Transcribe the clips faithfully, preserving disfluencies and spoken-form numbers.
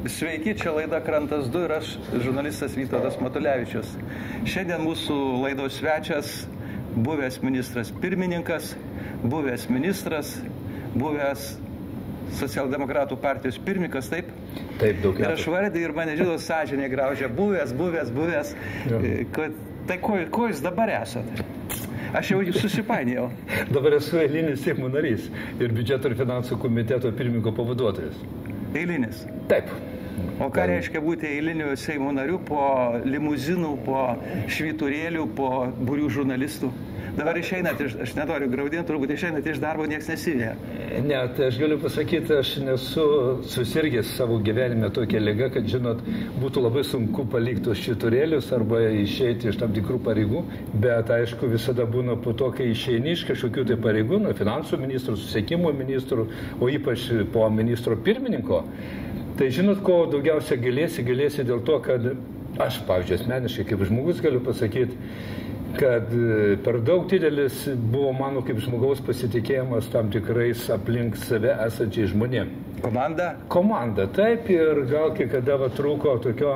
Sveiki, čia laida Krantas du ir aš, žurnalistas Vytautas Matulevičius. Šiandien mūsų laidos svečias, buvęs ministras pirmininkas, buvęs ministras, buvęs socialdemokratų partijos pirmininkas, taip? Taip, daug metų. Ir aš vardį ir mane žinau sąžinė graužia, buvęs, buvęs, buvęs. Ja. Tai ko, ko jūs dabar esate? Aš jau susipainėjau. Dabar esu eilinis Seimo narys ir biudžeto ir finansų komiteto pirmininko pavaduotojas. Eilinis? Taip. O ką reiškia būti eiliniu Seimo nariu po limuzinų, po švyturėlių, po būrių žurnalistų? Dabar išeinat, iš, aš nenoriu graudinti, turbūt išeinat iš darbo, nieks nesivėja. Ne, tai aš galiu pasakyti, aš nesu susirgęs savo gyvenime tokią ligą, kad, žinot, būtų labai sunku palikti tos švyturėlius arba išeiti iš tam tikrų pareigų, bet aišku visada būna po to, kai išeini iš kažkokių tai pareigų, nuo finansų ministrų, susisiekimo ministrų, o ypač po ministro pirmininko. Tai žinot, ko daugiausia galėsi, galėsi dėl to, kad aš, pavyzdžiui, asmeniškai kaip žmogus galiu pasakyti, kad per daug didelis buvo mano kaip žmogaus pasitikėjimas tam tikrais aplink save esančiai žmonėm. Komanda? Komanda, taip, ir gal kai kada va trūko tokio,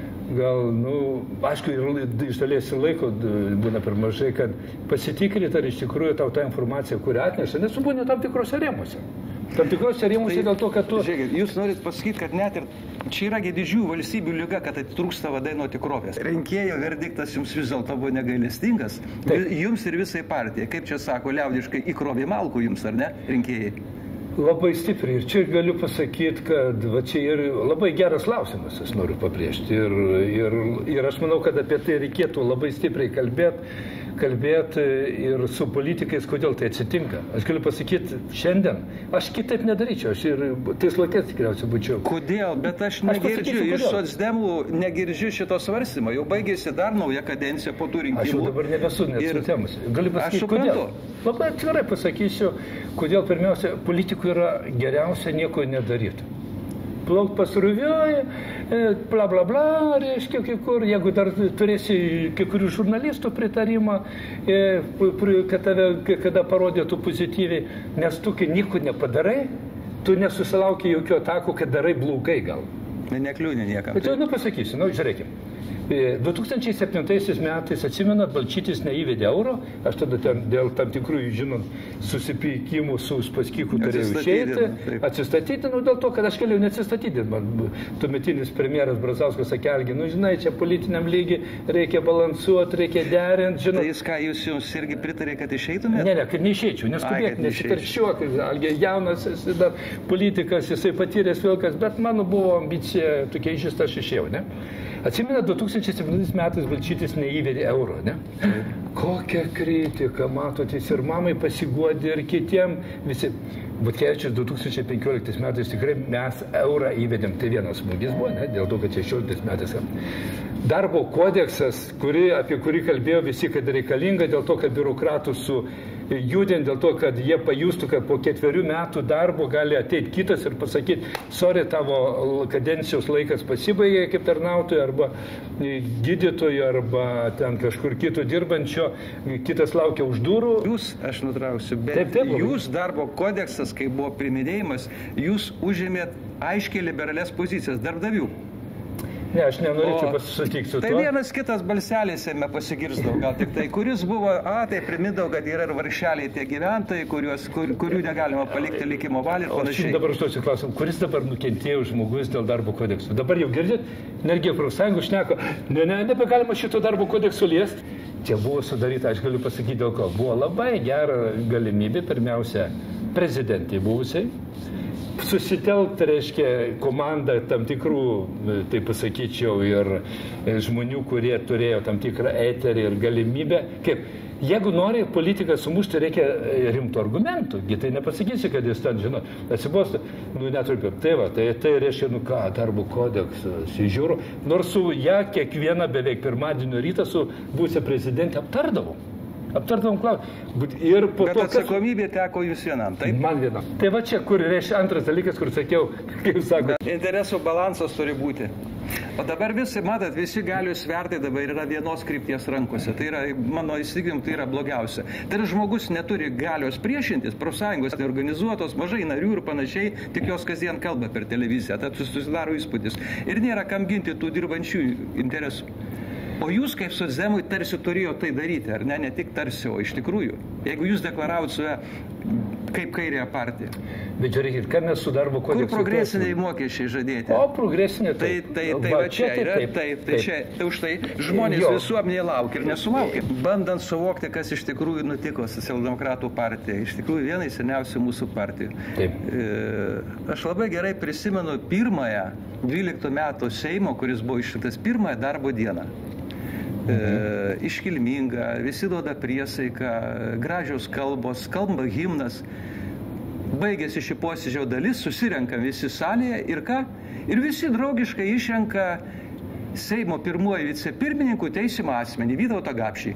gal, nu, aišku, ir iš dalies laiko būna per mažai, kad pasitikrinti, ar iš tikrųjų tau tą informaciją, kurią atneša, nes būna tam tikrose rėmuose. Tam tikrose rėmuose dėl to, kad tu... Žiūrėkit, jūs norit pasakyti, kad net ir čia yra didžiųjų valstybių liga, kad atitrūksta vadai nuo tikrovės. Rinkėjo verdiktas jums vis dėlto buvo negailestingas. Taip. Jums ir visai partijai, kaip čia sako, liaudiškai įkrovė malkų jums, ar ne, rinkėjai? Labai stipriai. Ir čia galiu pasakyti, kad va, čia ir labai geras klausimas, aš noriu pabrėžti. Ir, ir, ir aš manau, kad apie tai reikėtų labai stipriai kalbėti. kalbėti ir su politikais, kodėl tai atsitinka. Aš galiu pasakyti, šiandien aš kitaip nedaryčiau, aš ir tais laikais tikriausiai būčiau. Kodėl? Bet aš negirdžiu, iš socdemų negirdžiu šito svarstymo. Jau baigėsi dar nauja kadencija po tų rinkimų. Aš jau dabar nebesu net ir... socdemus. Galiu pasakyti, kodėl. Labai atvirai pasakysiu, kodėl pirmiausia, politikų yra geriausia nieko nedaryti. Plaukt pasruviuoja, bla bla bla, reiškia, kai kur, jeigu dar turėsi kai kurių žurnalistų pritarimą, kad tave kada parodėtų pozityviai, nes tu, kai nieko nepadarai, tu nesusilauki jokių atakų, kad darai blogai gal. Nekliūnė niekam. Bet jau nepasakysiu, nu, žiūrėkim. du tūkstančiai septintaisiais metais, atsimenat, Balčytis neįvedė euro, aš tada ten, dėl tam tikrų, žinot, susipykimų su Uspaskichu turėjau išeiti, atsistatyti, nu, dėl to, kad aš galėjau neatsistatyti. Man tuometinis premjeras Brazauskas sakė, Algi, nu, žinai, čia politiniam lygi reikia balansuoti, reikia derinti, žinot. Tai jis ką, jūs jums irgi pritarė, kad išeitumėte? Ne, ne, kad neišeičiau, neskubėk, nesikarščiuok, Algi jaunas, jis dar politikas, jisai patyręs vilkas, bet mano buvo ambicija tokia išžista, aš išėjau, ne? Atsimena, du tūkstančiai septintais metais Balčytis neįvedė euro, ne? Kokią kritiką, matotis, ir mamai pasiguodė, ir kitiem visi. Butkevičius du tūkstančiai penkioliktais metais tikrai mes eurą įvedėm, tai vienas smūgis buvo, ne? Dėl to, kad šešioliktais metais. Darbo kodeksas, kuri, apie kurį kalbėjo visi, kad reikalinga, dėl to, kad biurokratų su judint, dėl to, kad jie pajustų, kad po ketverių metų darbo gali ateiti kitas ir pasakyti, sorry, tavo kadencijos laikas pasibaigė kaip tarnautojų arba gydytojų arba ten kažkur kito dirbančio, kitas laukia už durų. Jūs, aš nutrauksiu, bet taip, taip, jūs darbo kodeksas, kai buvo priminėjimas, jūs užėmėt aiškiai liberales pozicijas darbdavių. Ne, aš nenorėčiau pasisakyk su tai tuo. Tai vienas kitas balselis jame pasigirsdavo, gal tik tai, kuris buvo, a, tai primindavo, kad yra ir varšeliai tie gyventojai, kuriuos, kur, kurių negalima palikti likimo valiai ir panašiai. O dabar užduosiu klausimą, kuris dabar nukentėjo žmogus dėl darbo kodekso? Dabar jau girdit, energija profsąjungų šneka, ne, ne, nebegalima šito darbo kodekso liesti. Čia buvo sudaryta, aš galiu pasakyti dėl ko. Buvo labai gera galimybė, pirmiausia, prezidentai buvusiai, susitelkti, reiškia, komandą tam tikrų, tai pasakyčiau, ir žmonių, kurie turėjo tam tikrą eterį ir galimybę. Kaip, jeigu nori politiką sumušti, reikia rimtų argumentų. Tai nepasakysi, kad jis ten, žinot, atsibosta, nu netrupiu. Tai va, tai, tai reiškia, nu ką, darbo kodeksas, žiūriu. Nors su ją kiekvieną beveik pirmadienio rytą su buvusia prezidentė aptardavau. Aptartavom klausimą. Ir po Bet to, atsakomybė teko jūs vienam, taip? Man vienam. Tai va čia, kur reiškia antras dalykas, kur sakiau, kaip sako. Interesų balansas turi būti. O dabar visi, matot, visi galios svertai dabar yra vienos krypties rankose. Tai yra, mano įsitikinimu, tai yra blogiausia. Tai yra, žmogus neturi galios priešintis, profsąjungos neorganizuotos, mažai narių ir panašiai, tik jos kasdien kalba per televiziją. Tad susidaro įspūdis. Ir nėra kam ginti tų dirbančių interesų. O jūs kaip socdemai tarsi turėjo tai daryti, ar ne? Ne tik tarsi, o iš tikrųjų. Jeigu jūs deklaravot save kaip kairėje partija. Bet žiūrėkit, ką mes su darbo kodeksu... Kur progresiniai mokesčiai žadėti? O, progresiniai tai. Tai, tai, tai va čia yra, taip, taip, tai čia, tai už tai žmonės jo. Visuomenėje laukia ir nesulaukia. Bandant suvokti, kas iš tikrųjų nutiko Socialdemokratų partija, iš tikrųjų vienai seniausių mūsų partijų. Taip. Aš labai gerai prisimenu pirmąją dvyliktų metų Seimo, kuris buvo išrinktas pirmąją darbo dieną. Mhm. Iškilminga, visi duoda priesaiką, gražios kalbos, kalba himnas. Baigėsi šį posėdžio dalis, susirenkam visi salėje ir ką? Ir visi draugiškai išrenka Seimo pirmuoju vicepirmininku teisimo asmenį, Vytautą Gapšį.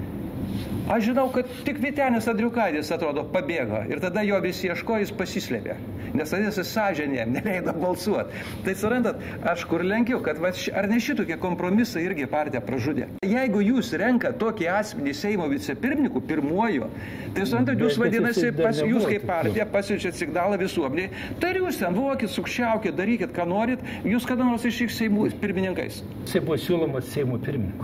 Aš žinau, kad tik Vytenis Andriukaitis, atrodo, pabėgo ir tada jo visi ieško, jis pasislėpė, nes vadinasi sąžinė neleido balsuoti. Tai surantat, aš kur lenkiu, kad va, ar ne šitokie kompromisai irgi partija pražudė. Jeigu jūs renka tokį asmenį Seimo vicepirmininku pirmuoju, tai surantat, jūs vadinasi, pas, jūs kaip partija pasiunčiat signalą visuomeniai, tai ir jūs ten vokit, sukčiaukit, darykit, ką norit, jūs kada nors išriks Seimų pirmininkais. Tai buvo siūlomas Seimo pirmininku.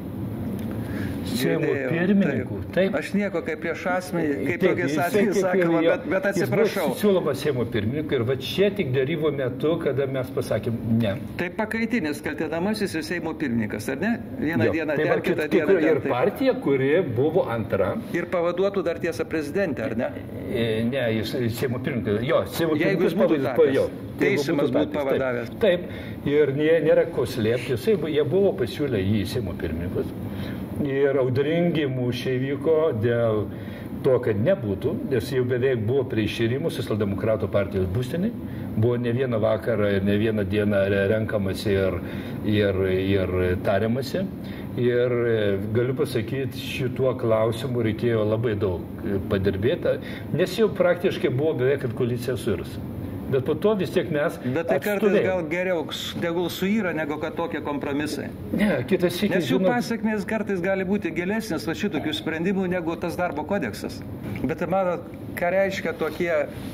Seimo pirmininku. Taip. Taip. Aš nieko kaip prieš asmenį, kaip tokiais asmenys sakoma, bet, bet atsiprašau. Jis siūloma Seimo pirmininku ir va čia tik darybo metu, kada mes pasakėm ne. Tai pakaitinis kaltinamasis ir Seimo pirmininkas, ar ne? Vieną jo. Dieną, tai ten, kitą dieną. Ir taip. Partija, kuri buvo antra. Ir pavaduotų dar tiesą prezidentę, ar ne? Ne, jis Seimo pirmininkas. Jo, Seimo Jeigu jis būtų tapęs, teisimas būtų pavadavęs. Taip, taip. Ir nėra ko slėpti. Jie buvo pasiūlę jį Seimo pirmininkus. Ir audringi mūšiai vyko dėl to, kad nebūtų, nes jau beveik buvo prie išėrimų Socialdemokratų partijos būstinė, buvo ne vieną vakarą ir ne vieną dieną renkamasi ir, ir, ir tariamasi. Ir galiu pasakyti, šituo klausimu reikėjo labai daug padirbėti, nes jau praktiškai buvo beveik kad koalicija suirs. Bet po to vis tiek mes Bet tai kartais gal geriau tegul suyra, negu kad tokie kompromisai. Ne, kitas sykis. Nes jų pasiekmės kartais gali būti gilesnis va šitokių sprendimų negu tas darbo kodeksas. Bet manot, ką reiškia tokie,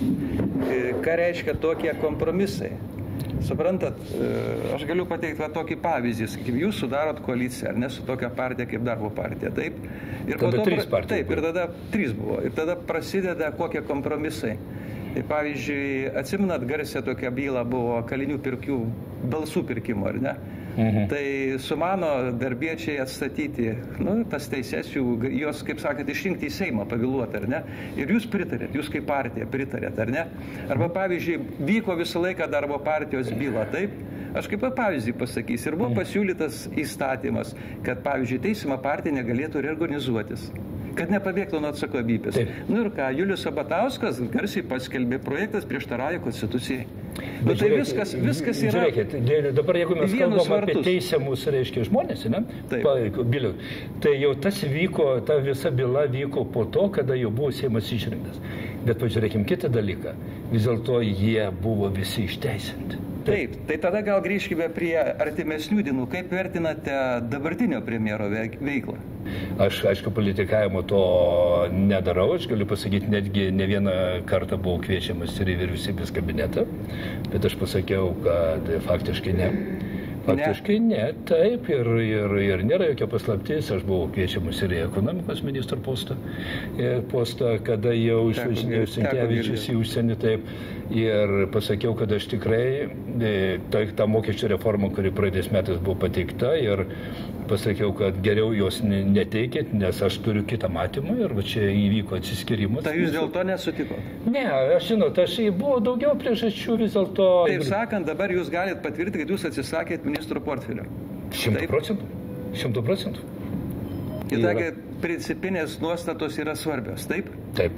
ką reiškia tokie kompromisai? Suprantat, aš galiu pateikti va tokį pavyzdį, kaip jūs sudarot koaliciją, ar ne su tokia partija kaip darbo partija, taip? Ir tada to, trys partijos. Taip, ir tada trys buvo. Ir tada prasideda kokie kompromisai. Tai pavyzdžiui, atsimenat, garsia tokia byla buvo kalinių pirkių balsų pirkimo, ar ne? Mhm. Tai sumano darbiečiai atstatyti, nu, tas teises jų, jos, kaip sakėt, išrinkti į Seimą, pavėluoti, ar ne? Ir jūs pritarėt, jūs kaip partija pritarėt, ar ne? Arba pavyzdžiui, vyko visą laiką darbo partijos byla, taip? Aš kaip pavyzdį pasakysiu, ir buvo pasiūlytas įstatymas, kad, pavyzdžiui, teisimo partija negalėtų reorganizuotis, kad nepabėgtų nuo atsakomybės. Taip. Nu ir ką, Julius Sabatauskas garsiai paskelbė, projektas prieštarauja konstitucijai. Nu, tai viskas, viskas yra... Žiūrėkit, dabar jeigu mes kalbam apie teisiamus, reiškia, žmonės, ne? Taip. Bilių, tai jau tas vyko, ta visa byla vyko po to, kada jau buvo Seimas išrinktas. Bet pažiūrėkim kitą dalyką. Vis dėlto jie buvo visi išteisinti. Taip, tai tada gal grįžkime prie artimesnių dienų. Kaip vertinate dabartinio premjero veiklą? Aš, aišku, politikavimo to nedarau. Aš galiu pasakyti, netgi ne vieną kartą buvau kviečiamas ir į vyriausybės kabinetą, bet aš pasakiau, kad faktiškai ne. Faktiškai ne, ne taip, ir, ir, ir nėra jokia paslaptis. Aš buvau kviečiamas ir į ekonomikos ministro postą, postą, kada jau išvažinėjau Sinkevičius į užsienį, taip. Ir pasakiau, kad aš tikrai, ta, ta mokesčių reforma, kuri praeitais metais buvo pateikta, ir pasakiau, kad geriau jos neteikit, nes aš turiu kitą matymą ir va čia įvyko atsiskirimas. Tai jūs dėl to nesutiko? Ne, aš žinot, aš buvo daugiau priežasčių vis dėlto. Taip sakant, dabar jūs galite patvirtinti, kad jūs atsisakėt ministro portfelio. Šimtų procentų. Šimtų procentų. Ir taigi principinės nuostatos yra svarbios, taip? Taip.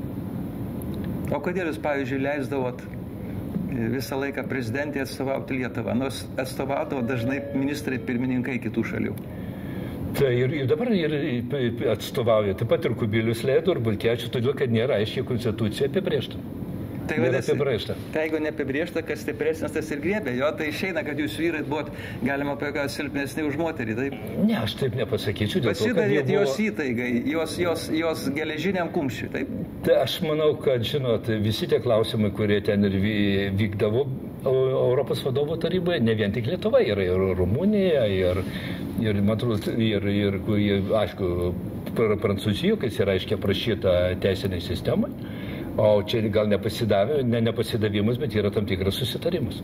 O kodėl jūs, pavyzdžiui, leisdavot visą laiką prezidentį atstovauti Lietuvą, nors atstovaudavo dažnai ministrai pirmininkai kitų šalių? Tai ir, ir dabar ir atstovauja, taip pat ir Kubilius leido, ir Balkevičius, todėl kad nėra aiškiai konstitucija apibrėžta. Tai vadinasi, tai jeigu neapibrėžta, kas stipresnis, tas ir griebė. Jo, tai išeina, kad jūs vyrai buvot, galima pajuokauti, silpnesni už moterį. Taip? Ne, aš taip nepasakyčiau. Pasidavėt buvo... jos įtaigai, jos, jos, jos geležiniam kumščiui. Taip? Tai aš manau, kad, žinot, visi tie klausimai, kurie ten ir vykdavo Europos vadovų taryboje, ne vien tik Lietuva, yra ir Rumunija, ir, ir, matrus, ir, ir, ir aišku, Prancūzija, kas yra aiškiai aprašyta teisiniai sistemai. O čia gal nepasidavė, ne nepasidavimas, bet yra tam tikras susitarimas.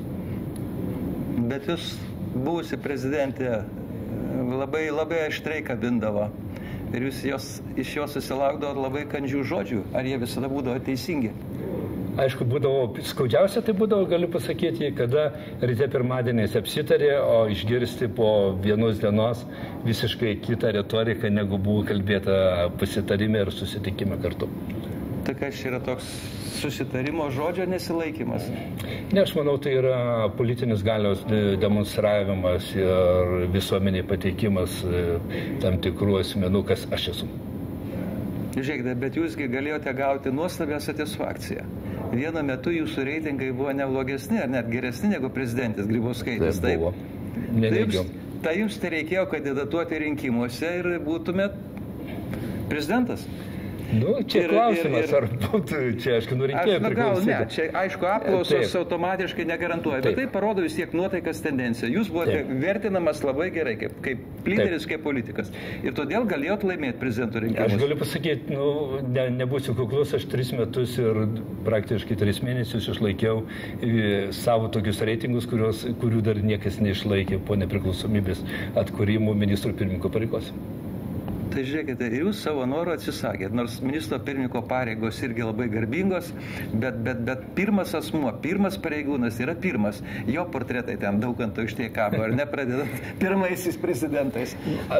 Bet jūs buvusi prezidentė labai, labai aštriai kabindavo ir jūs jos, iš jos susilaukdavo labai kandžių žodžių. Ar jie visada būdavo teisingi? Aišku, būdavo skaudžiausia, tai būdavo, galiu pasakyti, kada ryte pirmadieniais apsitarė, o išgirsti po vienos dienos visiškai kitą retoriką, negu buvo kalbėta pasitarime ir susitikime kartu. Tai kas yra toks susitarimo žodžio nesilaikymas? Ne, aš manau, tai yra politinis galios demonstravimas ir visuomeniai pateikimas tam tikrų asmenų, kas aš esu. Žiūrėkite, bet jūsgi galėjote gauti nuostabią satisfakciją. Vienu metu jūsų reitingai buvo neblogesni, ar net geresni negu prezidentės Grybauskaitės. Taip buvo. Neneigiau. Tai jums tai reikėjo kandidatuoti rinkimuose ir būtumėt prezidentas. Nu, čia ir, klausimas, ir, ir, ar būtų, čia aišku, nu reikėjo priklausyti. Ne, čia aišku, apklausos automatiškai negarantuoja, bet tai parodo vis tiek nuotaikas tendenciją. Jūs buvote Taip. vertinamas labai gerai, kaip, kaip lyderis, kaip politikas. Ir todėl galėjot laimėti prezidento rinkimus. Aš galiu pasakyti, nu, ne, nebūsiu kuklus, aš tris metus ir praktiškai tris mėnesius išlaikiau savo tokius reitingus, kurios, kurių dar niekas neišlaikė po nepriklausomybės atkūrimo ministrų pirmininko pareigos. Tai žiūrėkite, jūs savo norų atsisakėt, nors ministro pirmininko pareigos irgi labai garbingos, bet, bet, bet pirmas asmuo, pirmas pareigūnas yra pirmas. Jo portretai ten Daukanto aikštėje kabo, ar nepradedant pirmaisiais prezidentais.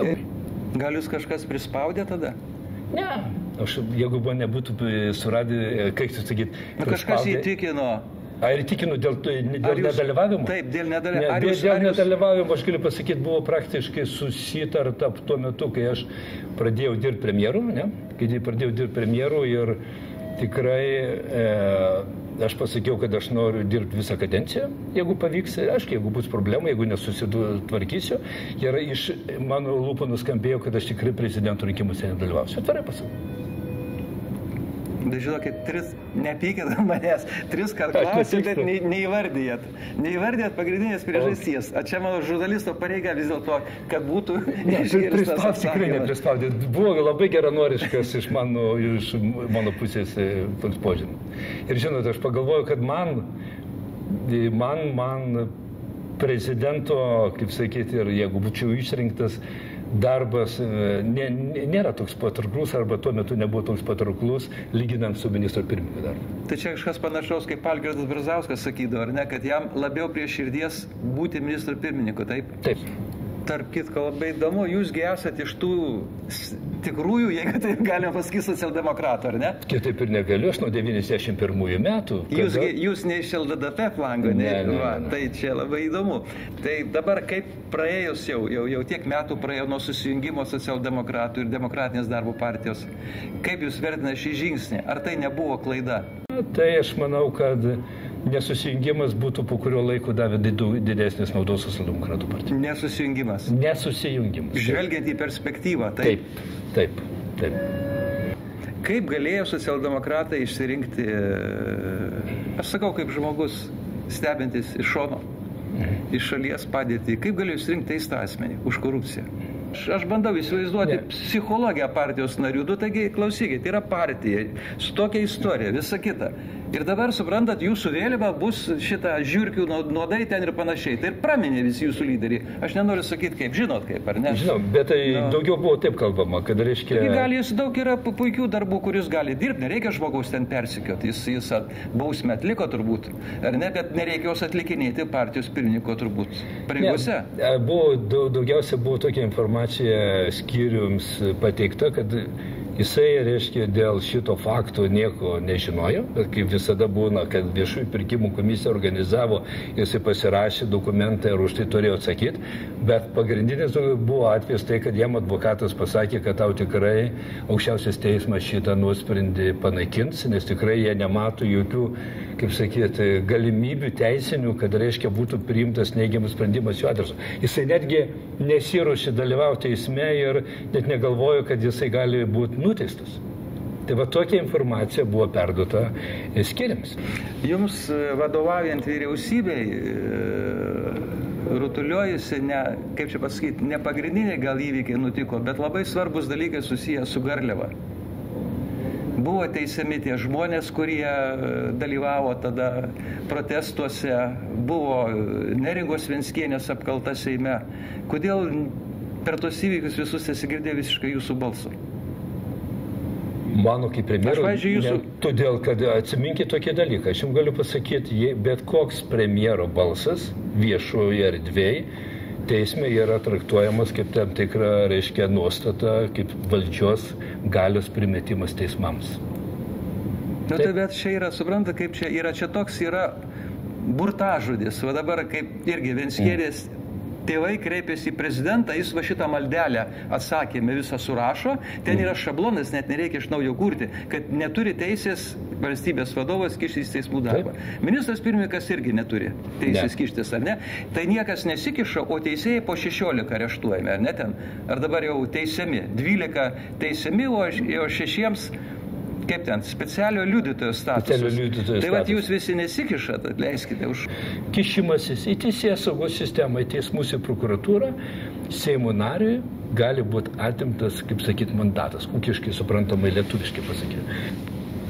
Gal jūs kažkas prispaudė tada? Ne. Aš, jeigu buvo nebūtų suradę, kaip jūs sakyt, nu, kažkas įtikino. Ar įtikinu dėl, dėl jūs, nedalyvavimo? Taip, dėl nedalyvavimo. Ne, dėl, dėl nedalyvavimo, aš galiu pasakyti, buvo praktiškai susitarta tuo metu, kai aš pradėjau dirbti premjeru, ne? Kai pradėjau dirbti premjeru ir tikrai e, aš pasakiau, kad aš noriu dirbti visą kadenciją, jeigu pavyks, aišku, jeigu bus problemų, jeigu nesusitvarkysiu. Ir iš mano lūpų nuskambėjo, kad aš tikrai prezidento rinkimuose nedalyvausiu. Atvarai pasakau. Bet žinokit, tris, nepykit manęs, tris kart klausiu, bet ne, neįvardijat. Neįvardijat pagrindinės priežasties. O čia mano žurnalisto pareiga vis dėlto, kad būtų išgirstas atsakymas. Tikrai neprispaudė. Buvo labai geranoriškas iš mano, iš mano pusės toks požymis. Ir žinot, aš pagalvoju, kad man, man, man prezidento, kaip sakyti, ir jeigu būčiau išrinktas, darbas nė, nėra toks patrauklus, arba tuo metu nebuvo toks patrauklus, lyginant su ministro pirmininko darbu. Tai čia kažkas panašaus, kaip Algirdas Brazauskas sakydavo, ar ne, kad jam labiau prie širdies būti ministro pirmininku, taip? Taip. Tarp kitko, labai įdomu, jūsgi esate iš tų tikrųjų, jeigu taip galima pasakyti, socialdemokratų, ar ne? Kitaip ir negaliu, aš nuo devyniasdešimt pirmųjų metų. Kada... Jūs, jūs ne iš L D D P flango, ne? Ne, ne, Va, ne. Tai čia labai įdomu. Tai dabar kaip praėjus jau, jau, jau tiek metų praėjo nuo susijungimo socialdemokratų ir demokratinės darbo partijos, kaip jūs vertinate šį žingsnį? Ar tai nebuvo klaida? Tai aš manau, kad nesusijungimas būtų po kurio laiko davė didesnės naudos socialdemokratų partijai. Nesusijungimas. Nesusijungimas. Žvelgiant į perspektyvą. Taip, taip, taip. taip. Kaip galėjo socialdemokratai išsirinkti, aš sakau, kaip žmogus stebintis iš šono, mhm. iš šalies padėtį, kaip galėjo išsirinkti teistą asmenį už korupciją? Aš, aš bandau įsivaizduoti ne. psichologiją partijos narių, du, taigi klausykit, tai yra partija, su tokia istorija, visa kita. Ir dabar, suprantat, jūsų vėliava bus šitą žiūrkių nuodai ten ir panašiai. Tai ir praminė visi jūsų lyderiai. Aš nenoriu sakyti kaip, žinot kaip, ar ne? Žinau, bet tai no. daugiau buvo taip kalbama, kad reiškia... Taigi gali, jis daug yra puikių darbų, kuris gali dirbti, nereikia žmogaus ten persikioti, jis, jis at, bausmę atliko turbūt, ar ne, bet nereikia jos atlikinėti partijos pirmininko turbūt pareigose. Ne, buvo, daugiausia buvo tokia informacija skyriums pateikta, kad Jisai, reiškia, dėl šito fakto nieko nežinojo, bet kaip visada būna, kad viešųjų pirkimų komisija organizavo, jisai pasirašė dokumentą ir už tai turėjo atsakyti, bet pagrindinis buvo atvejis tai, kad jam advokatas pasakė, kad tau tikrai aukščiausias teismas šitą nuosprendį panaikins, nes tikrai jie nemato jokių, kaip sakyti, galimybių teisinių, kad, reiškia, būtų priimtas neigiamas sprendimas jų adresu. Jisai netgi nesiruošė dalyvauti teisme ir net negalvojo, kad jisai gali būti nuteistas. Tai va tokia informacija buvo perduota skyriams. Jums vadovaujant vyriausybei rutuliojasi, ne, kaip čia pasakyti, ne pagrindiniai gal įvykiai nutiko, bet labai svarbus dalykai susiję su garliava. Buvo teisiami tie žmonės, kurie dalyvavo tada protestuose, buvo Neringos Venckienės apkalta Seime. Kodėl per tos įvykius visus nesigirdėjo visiškai jūsų balso? Mano kaip premjero, Aš, jūsų... ne, todėl, kad atsiminkit tokį dalyką. Aš jums galiu pasakyti, bet koks premjero balsas viešoje erdvėje teisme yra traktuojamas kaip tam tikra, reiškia, nuostata, kaip valdžios galios primetimas teismams. Nu, tai bet čia yra, supranta, kaip čia yra, čia toks yra burtažodis. Va dabar kaip irgi Venckienės tėvai kreipėsi į prezidentą, jis va šitą maldelę atsakėme visą surašo, ten yra šablonas, net nereikia iš naujo kurti, kad neturi teisės valstybės vadovas kištis į teismų darbą. Ministras pirmininkas irgi neturi teisės ne. kištis, ar ne? Tai niekas nesikiša, o teisėjai po šešiolika areštuojami, ar ne ten? Ar dabar jau teisiami? dvylika teisiami, o šešiems, kaip ten, specialio liudytojo statusas. Tai vat jūs visi nesikišat, atleiskite už... Kišimasis į teisės saugos sistemą, į teismus, į prokuratūrą, Seimo nariui gali būti atimtas, kaip sakyt, mandatas, ūkiškai suprantamai lietuviškai pasakyti.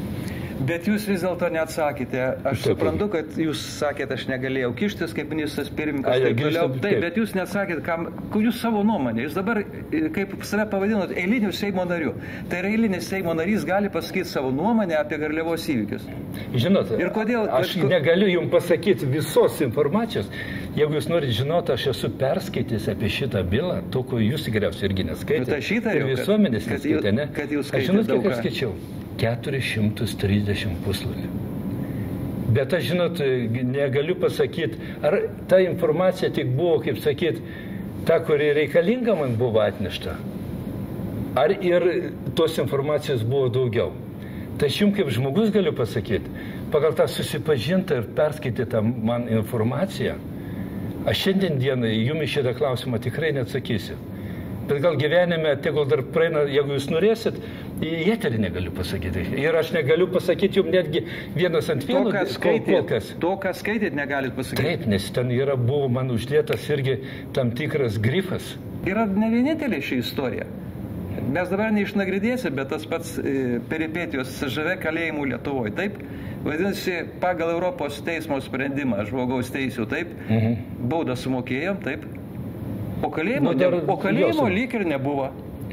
Bet jūs vis dėlto neatsakėte. Aš taip, suprantu, kad jūs sakėte, aš negalėjau kištis kaip ministras pirmininkas. Taip, taip, taip, bet jūs neatsakėte, kam, jūs savo nuomonę. Jūs dabar, kaip save pavadinot, eilinių Seimo narių. Tai yra eilinis Seimo narys gali pasakyti savo nuomonę apie garliavos įvykius. Žinote, ir kodėl, aš bet... negaliu jums pasakyti visos informacijos. Jeigu jūs norite žinoti, aš esu perskaitęs apie šitą bylą, to, ko jūs tikriausiai irgi neskaitėte. Ir visuomenės neskaitė, ne? Aš žinot, kiek aš skaičiau? keturis šimtus trisdešimt puslapių. Bet aš, žinot, negaliu pasakyti, ar ta informacija tik buvo, kaip sakyti, ta, kuri reikalinga man buvo atnešta, ar ir tos informacijos buvo daugiau. Tai aš jums kaip žmogus galiu pasakyti, pagal tą susipažintą ir perskaitytą man informaciją, aš šiandien dienai jums šitą klausimą tikrai neatsakysiu. Bet gal gyvenime, tegul dar praeina, jeigu jūs norėsit, į eterį negaliu pasakyti. Ir aš negaliu pasakyti jums netgi vienas ant vieno, kol kas. To, ką skaitėt, negalit pasakyti. Taip, nes ten yra, buvo man uždėtas irgi tam tikras grifas. Yra ne vienintelė ši istorija. Mes dabar neišnagrinėsim, bet tas pats e, peripetijos C Ž V kalėjimų Lietuvoje, taip? Vadinasi, pagal Europos teismo sprendimą žmogaus teisių, taip? Mhm. Baudą sumokėjom, taip? O kalėjimo, nu, dar, o kalėjimo lyg ir nebuvo.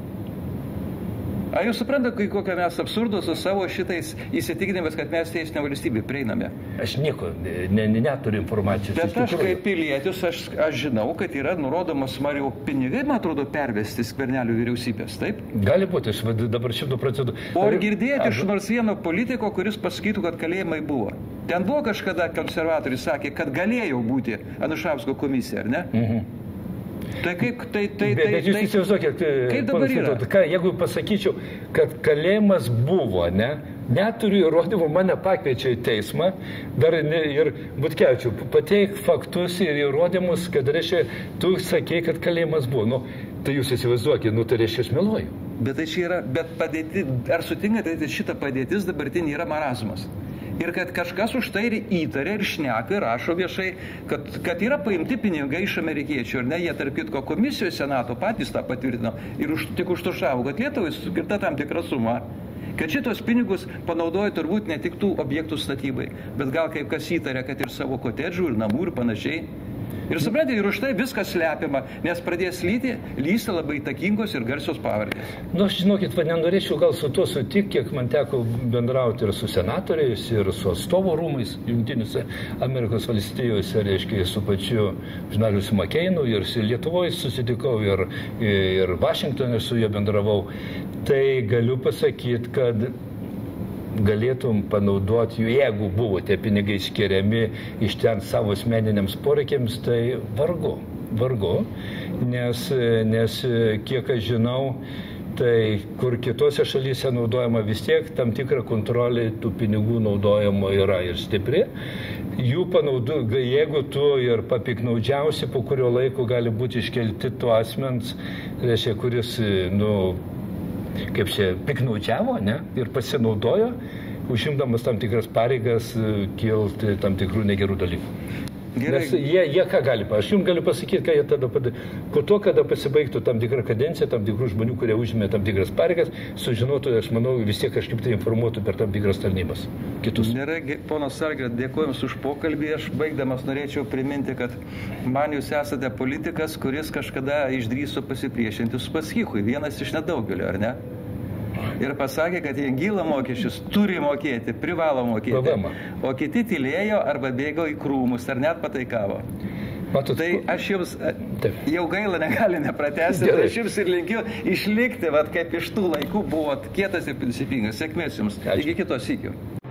Ar jūs suprantate, kokią mes absurdo su savo šitais įsitikinimas, kad mes teisinę valstybę prieiname? Aš nieko, ne, ne, neturiu informacijos. Bet aš kaip pilietis, aš, aš žinau, kad yra nurodomas Mariau pinigai, man atrodo, pervesti Skvernelio vyriausybės, taip? Gali būti, aš dabar šimtų procentų. O ar girdėjote aš... iš nors vieno politiko, kuris pasakytų, kad kalėjimai buvo? Ten buvo kažkada konservatorius sakė, kad galėjo būti Anušausko komisija, ar ne? Mhm. Tai kaip, tai, tai, bet, bet jūs tai, įsivaizduokit, kaip dabar yra? Ką, jeigu pasakyčiau, kad kalėjimas buvo, ne, neturiu įrodymų, mane pakviečia į teismą, dar ne, ir Butkevičių, pateik faktus ir įrodymus, kad reiškia, tu sakei, kad kalėjimas buvo. Nu, tai jūs įsivaizduokit, nu, tai reiškia, aš meluoju. Bet tai čia yra, bet padėti, ar sutinkate, tai šita padėtis dabartinė yra marazmas. Ir kad kažkas už tai ir įtarė ir šneka ir rašo viešai, kad, kad yra paimti pinigai iš amerikiečių. Ir ne, jie tarp kitko komisijos senato patys tą patvirtino ir už, tik užtušavo, kad Lietuvai skirta tam tikra suma. Kad šitos pinigus panaudoja turbūt ne tik tų objektų statybai, bet gal kaip kas įtarė, kad ir savo kotedžų ir namų ir panašiai. Ir suprantate, ir už tai viskas slepiama, nes pradės lyti, lysti labai įtakingos ir garsios pavardės. Nu, aš žinokit, va, nenorėčiau gal su tuo sutikti, kiek man teko bendrauti ir su senatoriais, ir su atstovų rūmais Jungtinėse Amerikos valstijose, reiškia, su pačiu Žurnaliu Makeinu, ir Lietuvoje susitikau, ir, ir Vašingtonė su juo bendravau. Tai galiu pasakyti, kad galėtum panaudoti jų, jeigu buvo tie pinigai skiriami iš ten savo asmeniniams poreikiams, tai vargu, vargu, nes, nes kiek aš žinau, tai kur kitose šalyse naudojama vis tiek tam tikra kontrolė tų pinigų naudojimo yra ir stipri. Jų panaudu, jeigu tu ir papiknaudžiausi, po kurio laiko gali būti iškelti tuo asmens, reiškia, kuris, nu, kaip čia piknaudžiavo, ne, ir pasinaudojo, užimdamas tam tikras pareigas, kilti tam tikrų negerų dalykų. Gerai. Nes jie, jie ką gali, aš jums galiu pasakyti, ką jie tada padarė. Po to, kada pasibaigtų tam tikrą kadenciją, tam tikrų žmonių, kurie užėmė tam tikras pareigas, sužinotų, aš manau, vis tiek kažkaip tai informuotų per tam tikras tarnybas. Kitus. Gerai, ponas Sargret, dėkuoju Jums už pokalbį. Aš baigdamas norėčiau priminti, kad man Jūs esate politikas, kuris kažkada išdrįso pasipriešinti Uspaskichui, vienas iš nedaugelio, ar ne? Ir pasakė, kad Jengila mokesčius turi mokėti, privalo mokėti. Problema. O kiti tylėjo arba bėgo į krūmus, ar net pataikavo. Matot, tai aš Jums taip. Jau gaila negali nepratęsti, tai aš Jums ir linkiu išlikti, vat, kaip iš tų laikų buvot kietas ir principingas. Sėkmės Jums. Iki kitos sykio.